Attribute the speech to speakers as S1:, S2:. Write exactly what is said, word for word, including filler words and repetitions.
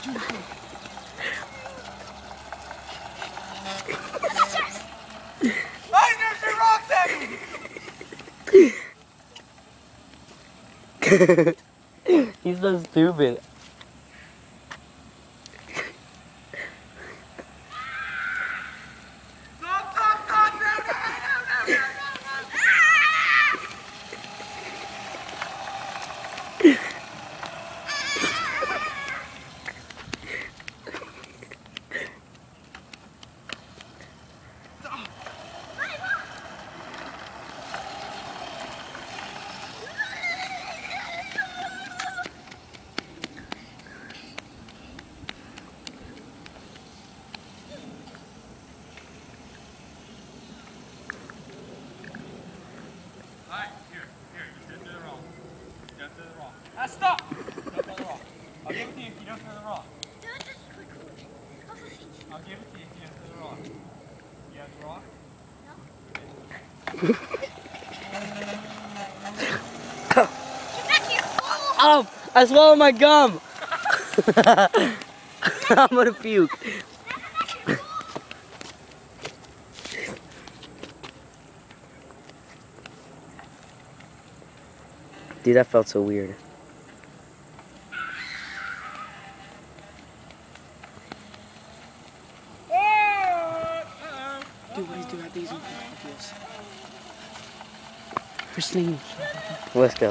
S1: I just threw rocks at me!
S2: He's so stupid.
S1: Stop, stop, stop! No, no, no, no, no, no, Alright, here, here, you just do the rock. You don't do the rock. Ah, stop! Don't throw the rock. I'll give it to you if you don't throw the rock. I'll give it to you if you don't throw the rock. You have the rock?
S2: Oh, I swallowed my gum. I'm gonna puke. Dude, that felt so weird.
S3: Dude, what is doing? I think he's on. First thing.
S2: Let's go.